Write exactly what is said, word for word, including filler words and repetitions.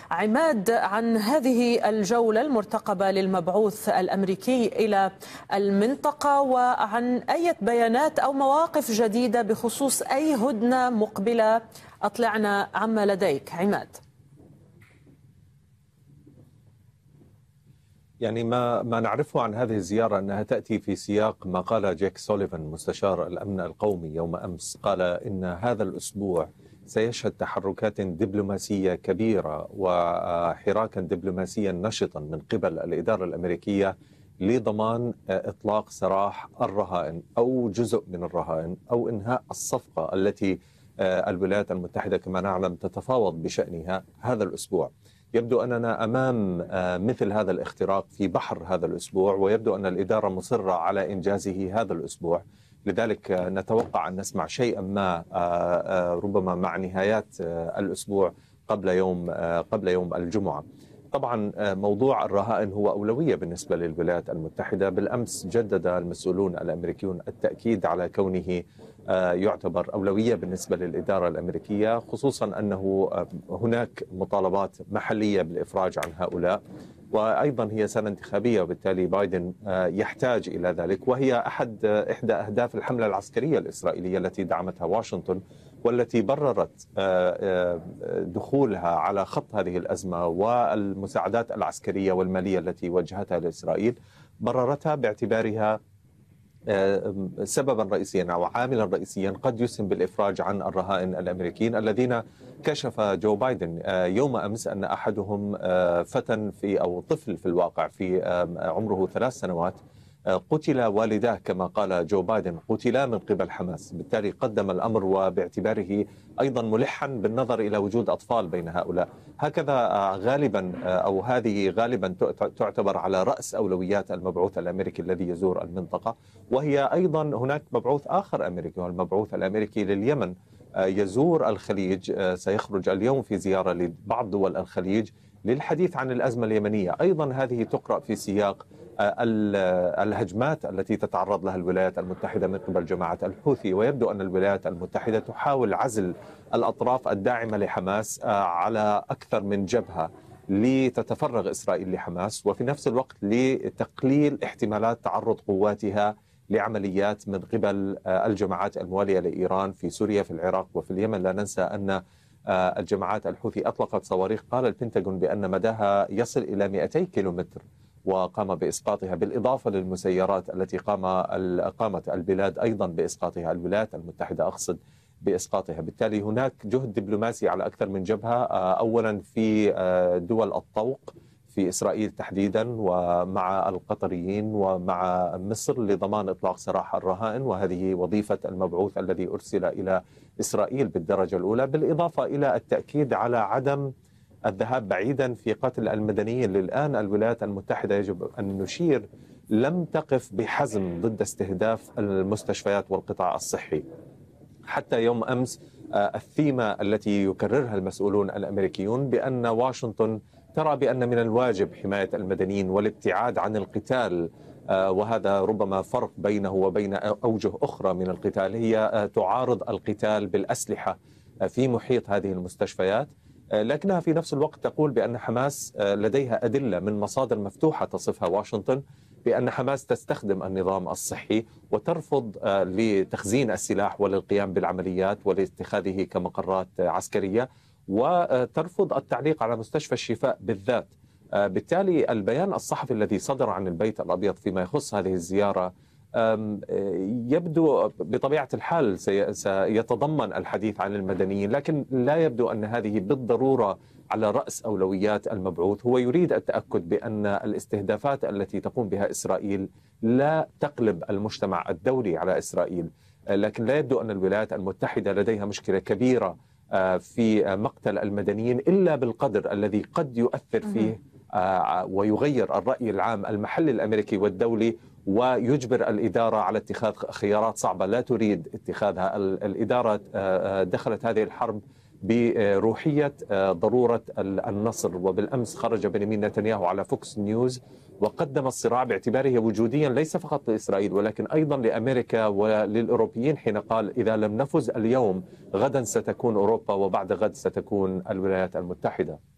عماد، عن هذه الجولة المرتقبة للمبعوث الأمريكي إلى المنطقة، وعن أي بيانات أو مواقف جديدة بخصوص أي هدنة مقبلة. أطلعنا عما لديك عماد. يعني ما ما نعرفه عن هذه الزيارة أنها تأتي في سياق ما قال جيك سوليفان مستشار الأمن القومي يوم أمس. قال إن هذا الأسبوع سيشهد تحركات دبلوماسية كبيرة وحراكا دبلوماسيا نشطا من قبل الإدارة الأمريكية لضمان إطلاق سراح الرهائن أو جزء من الرهائن أو إنهاء الصفقة التي الولايات المتحدة كما نعلم تتفاوض بشأنها هذا الأسبوع. يبدو أننا أمام مثل هذا الاختراق في بحر هذا الأسبوع، ويبدو أن الإدارة مصرة على إنجازه هذا الأسبوع. لذلك نتوقع أن نسمع شيئا ما ربما مع نهايات الأسبوع قبل يوم قبل يوم الجمعة. طبعا موضوع الرهائن هو أولوية بالنسبة للولايات المتحدة. بالأمس جدد المسؤولون الأمريكيون التأكيد على كونه يعتبر أولوية بالنسبة للإدارة الأمريكية، خصوصا أنه هناك مطالبات محلية بالإفراج عن هؤلاء، وأيضا هي سنة انتخابية وبالتالي بايدن يحتاج إلى ذلك. وهي أحد إحدى أهداف الحملة العسكرية الإسرائيلية التي دعمتها واشنطن والتي بررت دخولها على خط هذه الأزمة والمساعدات العسكرية والمالية التي وجهتها لإسرائيل. بررتها باعتبارها سببا رئيسيا أو عاملا رئيسيا قد يسهم بالإفراج عن الرهائن الأمريكيين الذين كشف جو بايدن يوم أمس أن أحدهم فتى في أو طفل في الواقع في عمره ثلاث سنوات قتل والداه كما قال جو بايدن قتلا من قبل حماس. بالتالي قدم الأمر وباعتباره أيضا ملحا بالنظر إلى وجود أطفال بين هؤلاء. هكذا غالبا أو هذه غالبا تعتبر على رأس أولويات المبعوث الأمريكي الذي يزور المنطقة. وهي أيضا هناك مبعوث آخر أمريكي، هو المبعوث الأمريكي لليمن يزور الخليج، سيخرج اليوم في زيارة لبعض دول الخليج للحديث عن الأزمة اليمنية. أيضا هذه تقرأ في سياق الهجمات التي تتعرض لها الولايات المتحدة من قبل جماعة الحوثي. ويبدو أن الولايات المتحدة تحاول عزل الأطراف الداعمة لحماس على أكثر من جبهة لتتفرغ إسرائيل لحماس، وفي نفس الوقت لتقليل احتمالات تعرض قواتها لعمليات من قبل الجماعات الموالية لإيران في سوريا في العراق وفي اليمن. لا ننسى أن الجماعات الحوثي أطلقت صواريخ قال البنتاغون بأن مداها يصل إلى مئتي كيلومتر وقام بإسقاطها، بالإضافة للمسيرات التي قام قامت البلاد أيضا بإسقاطها، الولايات المتحدة أقصد بإسقاطها. بالتالي هناك جهد دبلوماسي على أكثر من جبهة، أولا في دول الطوق في إسرائيل تحديدا ومع القطريين ومع مصر لضمان إطلاق سراح الرهائن، وهذه وظيفة المبعوث الذي أرسل إلى إسرائيل بالدرجة الأولى، بالإضافة إلى التأكيد على عدم الذهاب بعيدا في قتل المدنيين. للآن الولايات المتحدة يجب أن نشير لم تقف بحزم ضد استهداف المستشفيات والقطاع الصحي. حتى يوم أمس الثيمة التي يكررها المسؤولون الأمريكيون بأن واشنطن ترى بأن من الواجب حماية المدنيين والابتعاد عن القتال، وهذا ربما فرق بينه وبين أوجه أخرى من القتال. هي تعارض القتال بالأسلحة في محيط هذه المستشفيات، لكنها في نفس الوقت تقول بأن حماس لديها أدلة من مصادر مفتوحة تصفها واشنطن بأن حماس تستخدم النظام الصحي وترفض لتخزين السلاح وللقيام بالعمليات ولاتخاذه كمقرات عسكرية، وترفض التعليق على مستشفى الشفاء بالذات. بالتالي البيان الصحفي الذي صدر عن البيت الأبيض فيما يخص هذه الزيارة يبدو بطبيعة الحال سيتضمن الحديث عن المدنيين، لكن لا يبدو أن هذه بالضرورة على رأس أولويات المبعوث. هو يريد التأكد بأن الاستهدافات التي تقوم بها إسرائيل لا تقلب المجتمع الدولي على إسرائيل، لكن لا يبدو أن الولايات المتحدة لديها مشكلة كبيرة في مقتل المدنيين إلا بالقدر الذي قد يؤثر فيه ويغير الرأي العام المحلي الأمريكي والدولي ويجبر الإدارة على اتخاذ خيارات صعبة لا تريد اتخاذها. الإدارة دخلت هذه الحرب بروحية ضرورة النصر، وبالأمس خرج بنيامين نتنياهو على فوكس نيوز وقدم الصراع باعتباره وجوديا ليس فقط لإسرائيل ولكن أيضا لأمريكا وللأوروبيين، حين قال إذا لم نفز اليوم غدا ستكون أوروبا وبعد غد ستكون الولايات المتحدة.